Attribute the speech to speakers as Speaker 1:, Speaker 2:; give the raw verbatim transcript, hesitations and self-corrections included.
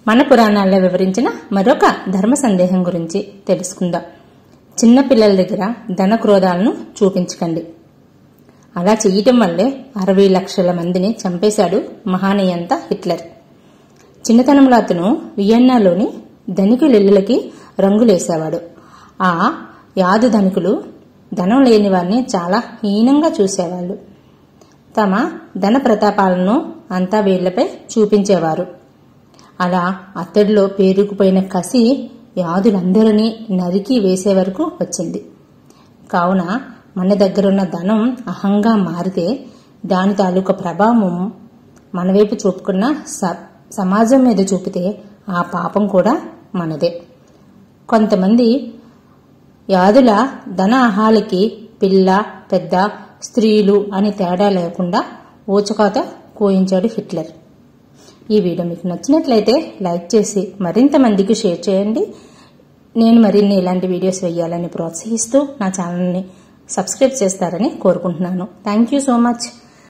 Speaker 1: మన పురాణాల్లో వివరించిన మరొక ధర్మ సందేహం గురించి తెలుసుకుందాం. చిన్న పిల్లల దగ్గర ధన క్రోధాలను చూపించకండి. అలా చేయటం వల్లే అరవై లక్షల మందిని చంపేశాడు మహానీయంత హిట్లర్. చిన్నతనంలో అతను వియన్నాలోని ధనికుల ఇళ్లకి రంగులేసేవాడు. ఆ యాదు ధనికులు ధనం లేని వారిని చాలా హీనంగా చూసేవాళ్లు. తమ ధన ప్రతాపాలను అంతా వీళ్లపై చూపించేవారు. అలా అతడిలో పేరుకుపోయిన కసి యాదులందరినీ నరికి వేసే వరకు వచ్చింది. కావున మన దగ్గరున్న ధనం అహంగా మారితే దాని తాలూకా ప్రభావం మన వైపు చూపుకున్న సమాజం మీద చూపితే ఆ పాపం కూడా మనదే. కొంతమంది యాదుల ధన అహాలకి పిల్ల పెద్ద స్త్రీలు అని తేడా లేకుండా ఊచకోత కోయించాడు హిట్లర్. ఈ వీడియో మీకు నచ్చినట్లయితే లైక్ చేసి మరింత మందికి షేర్ చేయండి. నేను మరిన్ని ఇలాంటి వీడియోస్ వేయాలని ప్రోత్సహిస్తూ నా ఛానల్ని సబ్స్క్రైబ్ చేస్తారని కోరుకుంటున్నాను. Thank you so much.